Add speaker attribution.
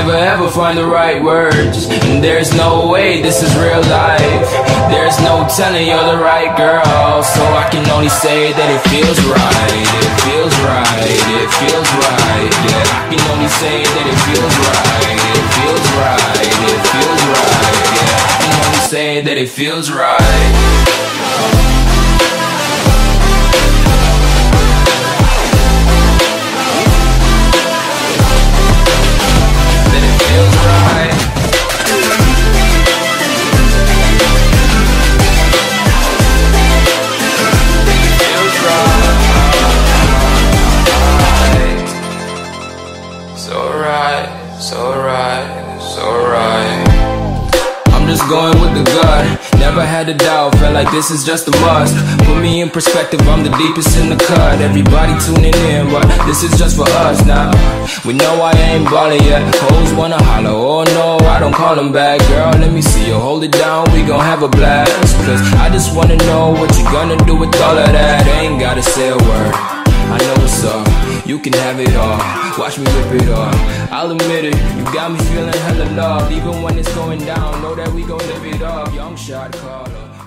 Speaker 1: never ever find the right words. And there's no way this is real life. There's no telling you're the right girl. So I can only say that it feels right. It feels right, it feels right. Yeah, I can only say that it feels right. It feels right, it feels right. Yeah, I can only say that it feels right. Just going with the gut, never had a doubt, felt like this is just a must. Put me in perspective, I'm the deepest in the cut. Everybody tuning in, but this is just for us now. We know I ain't ballin' yet, hoes wanna holler, oh no, I don't call them back. Girl, let me see you hold it down, we gon' have a blast. Cause I just wanna know what you gonna do with all of that. Ain't gotta say a word, I know what's up. You can have it all, watch me rip it off. I'll admit it, you got me feeling hella love. Even when it's going down, know that we gon' live it up. Young shot caller.